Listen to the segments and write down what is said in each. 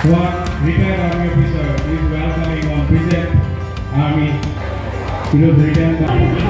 One retired army officer is welcoming on visit army. He was returned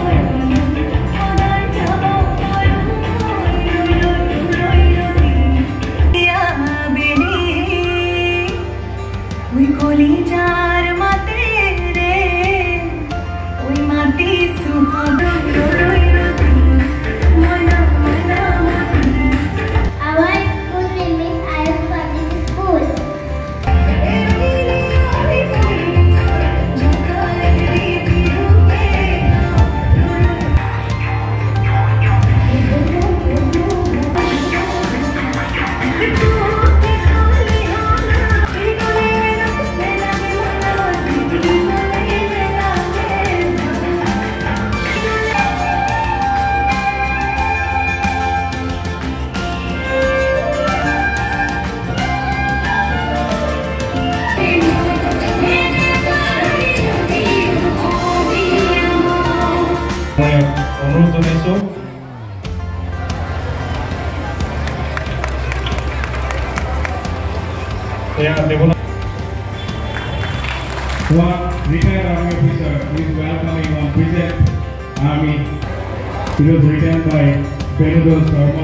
One retired army officer is welcoming on visit army. It was written by Benudol Sharma.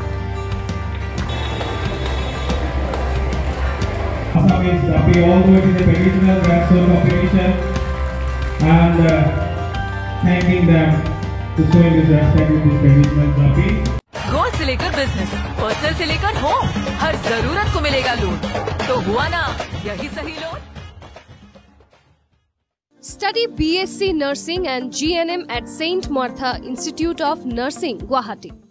ASSAM is happy, although it is a traditional grassroots competition, and thanking them to showing this respect with this traditional happy. Gold से लेकर business, personal से लेकर home, हर जरूरत को मिलेगा loan. तो हुआ ना यही सही loan. Study BSc Nursing and GNM at St. Martha Institute of Nursing, Guwahati.